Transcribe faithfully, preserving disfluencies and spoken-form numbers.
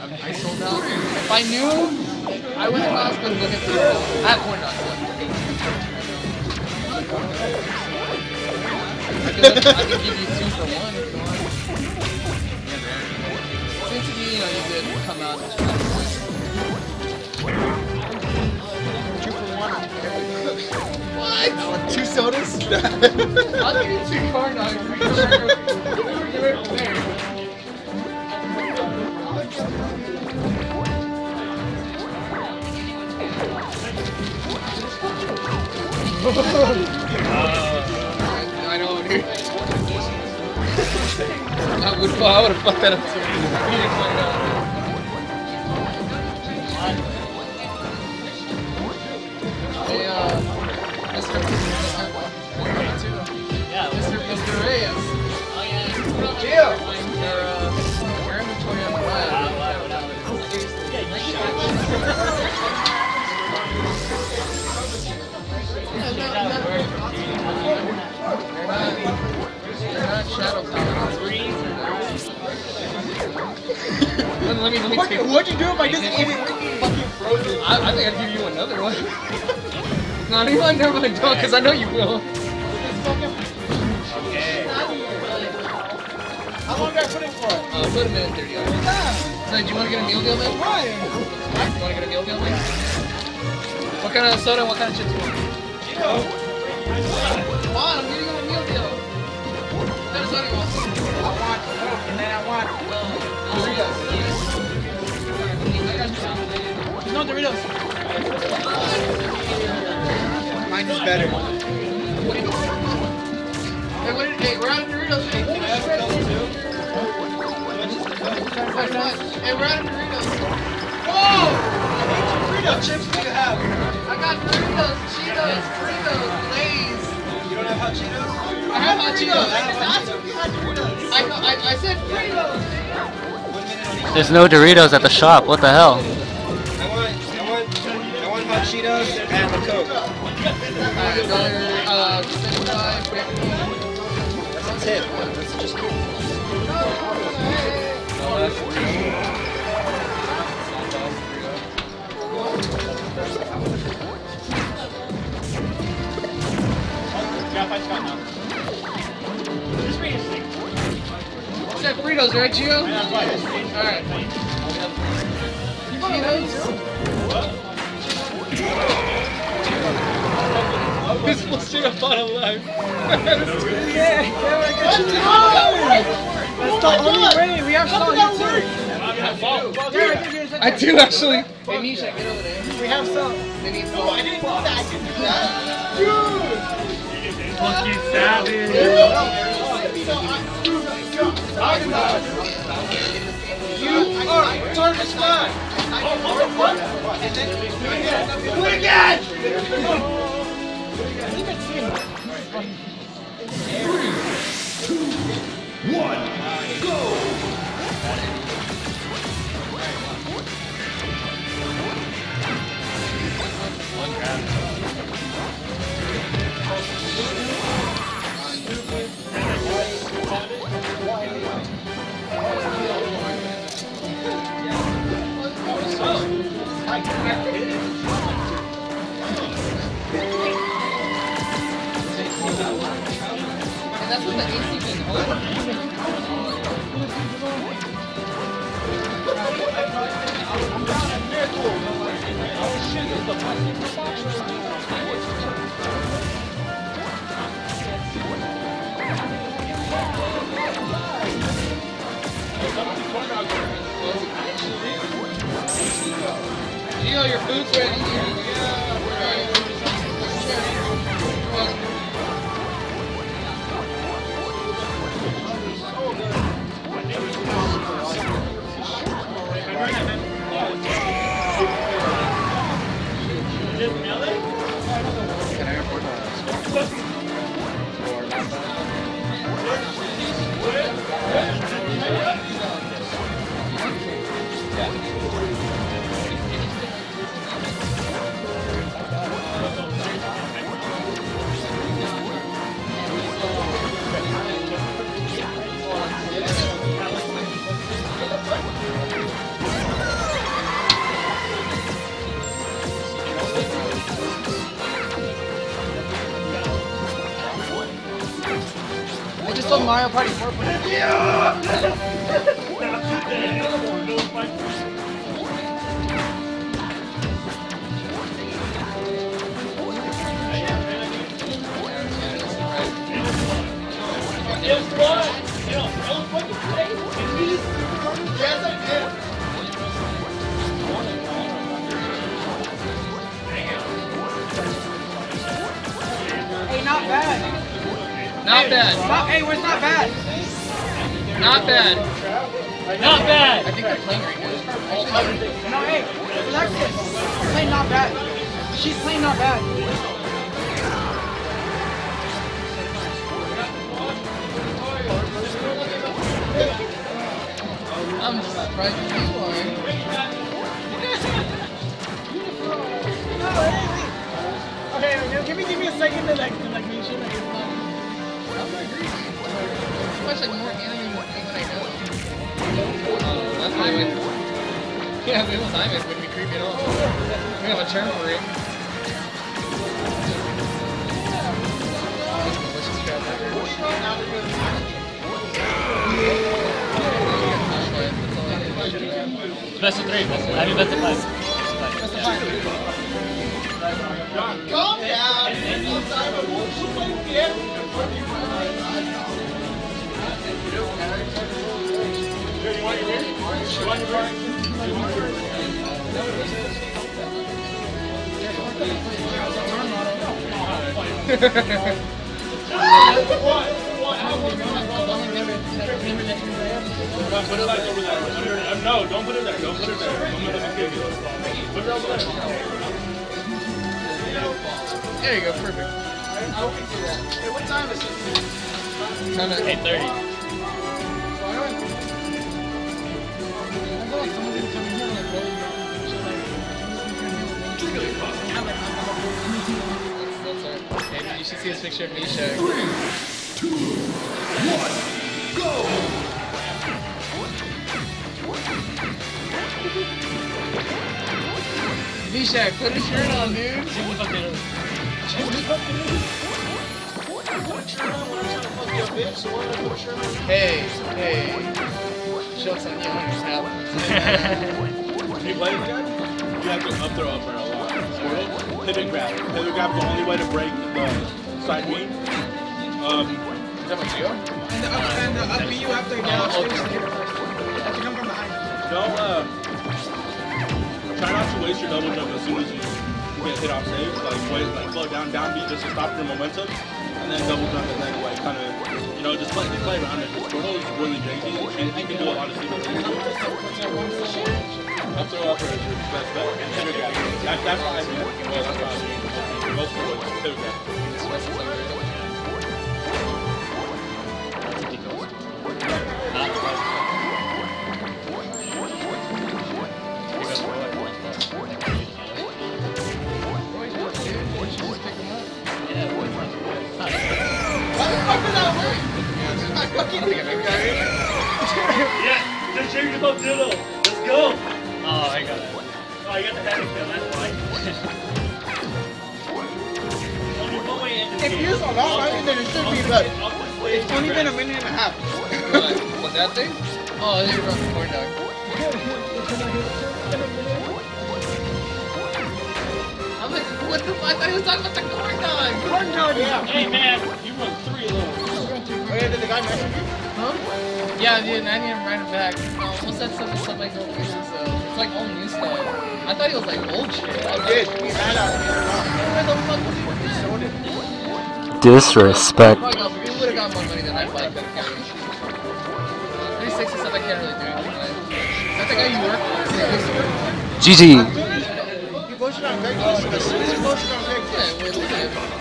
I sold out. If I knew, I went to Costco looking for the I have corn dogs. I could, I could give you two for one if you want. Seems to be, you know, you could come out and try. Two for one. What? Two sodas? I'll give you two corn dogs. We can work from there. uh, I know, dude. I would, I would have fucked that up too. Hey, uh, Mister Yeah, Mister Mister Reyes. Oh yeah. Gio. Your uh, your inventory on the left. They're not, they're not shadow powers. let, let me, let me what, take what'd you do if I just ate it fucking frozen? I, I think I'd give you another one. No, you want never mind, don't, because I know you will. Okay. How long do I put in for it? Uh, put a minute thirty hours. So, do you want to get a meal deal, man? Why? You want to get a meal deal, man? What kind of soda and what kind of chips you want? Come on, I'm getting you a meal deal. What kind of soda you want? I want Coke and then I want Doritos. There's no Doritos. Mine is better. Hey, what did, hey, we're out of Doritos. Hey, can I have Coke too? Hey, we're out of Doritos. Whoa! What chips do you have? I got Doritos, Cheetos, Fritos, Lay's. You don't have hot Cheetos? I have hot Cheetos. I have hot Cheetos. I, I, I said Fritos. There's no Doritos at the shop. What the hell? I want, I want, I want hot Cheetos and the Coke. Alright, another, uh, seventy-five, fifty. That's a tip. That's just cool. Oh, that's You said Fritos, right, Gio? Alright. Cheetos? This was straight up out of life. Yeah, that's the only way. We have salt here too. I do actually. Hey, Misha, get over there. We have salt. They need No, salt. I didn't know that. I didn't do that. Dude! Fucking savage. You are Turkish man. Do it again! Three, two, one, go! One grab. And that's what the A C can hold. Gio, your food's ready. Yeah, we're ready. Mario Party four point oh. Guess what? You know, don't fucking play. Yes, I did. Hey, not bad. Not hey, bad. Not, hey, where's not bad? Not bad. Not bad. I think they're playing right now. No, hey, Alexis, she's playing not bad. She's playing not bad. I'm surprised you are. Okay, give me give me a second to like to like make sure that it's not. I watch like more anime than I know. That's why we. Yeah, the whole time it would be creepy at all. We have a term for it. Best of three. Best of, I mean, best of five. Best of five. Calm down. You want your beer? You want your Don't put it like over there. No, don't put it there. Don't put it there. Don't let me kill you. Put it over there. There you go, perfect. Hey, what time is it? Time at eight thirty. Maybe you should see this picture of Misha. Three, two, one, go! Misha, put a shirt on, dude. Hey, hey. Joke's on you, I'm just happy. You play this guy? You have to up throw up for a lot. Pivot grab. Pivot grab is the only way to break the side B. Um, Is that what you? And the up and the up B you have to get off stage to hit it first. You have to come from behind. don't, uh, try not to waste your double jump as soon as you get hit off stage. Like, wait, like, slow down, down B just to stop your momentum. And then double jump and then, like, kind of, you know, just play, just play around it. Squirtle is really janky and you can do a lot of secret things. Up throw upper is your best bet. And pivot grab. That, that's why I do. Well, that's why I do. Most people just pivot grab. Yeah, just shoot yourself doodle. Let's go. Oh, I got it. Oh, I got the heavy kill, that's why. If you're so long, I mean, then it should be good. It's only been a minute and a half. What? What, that thing? Oh, they wrote the corn dog. I'm like, what the fuck? I thought he was talking about the corn dog. Corn dog, yeah. Hey, man, you run three of those. Oh, yeah, did the guy message you? Huh? Yeah, dude, I need him right back. Um, what's that stuff? Stuff like old pieces, so it's like all new stuff. I thought he was like old shit. I did. He had out. Where the fuck was he with that? Disrespect. Fuck off, if he would've got more money than I probably could've carried. three sixty stuff I can't really do anything with. Is that the guy you work for? G G. You posted on Craigslist. As soon as you posted on Craigslist. Yeah, with